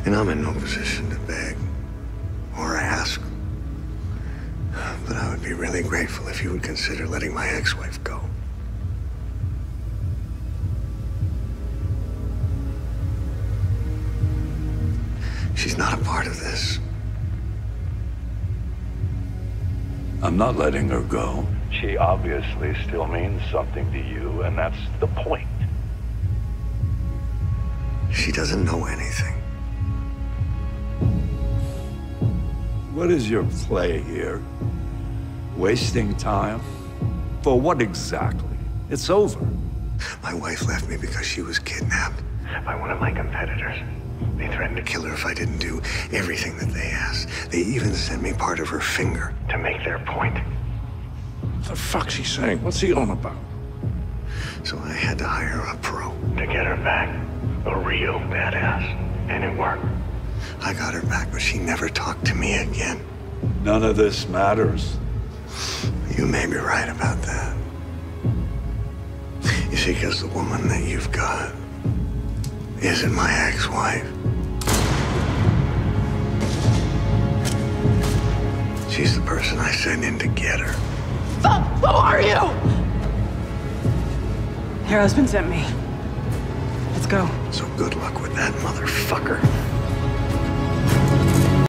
And I'm in no position to beg or ask. But I would be really grateful if you would consider letting my ex-wife go. She's not a part of this. I'm not letting her go. She obviously still means something to you, and that's the point. She doesn't know anything. What is your play here? Wasting time? For what exactly? It's over. My wife left me because she was kidnapped by one of my competitors. They threatened to kill her if I didn't do everything that they asked. They even sent me part of her finger to make their point. What the fuck's he saying? What's he on about? So I had to hire a pro to get her back. A real badass. And it worked. I got her back, but she never talked to me again. None of this matters. You may be right about that. You see, because the woman that you've got isn't my ex-wife. She's the person I sent in to get her. Who are you? Your husband sent me. Let's go. So good luck with that, motherfucker.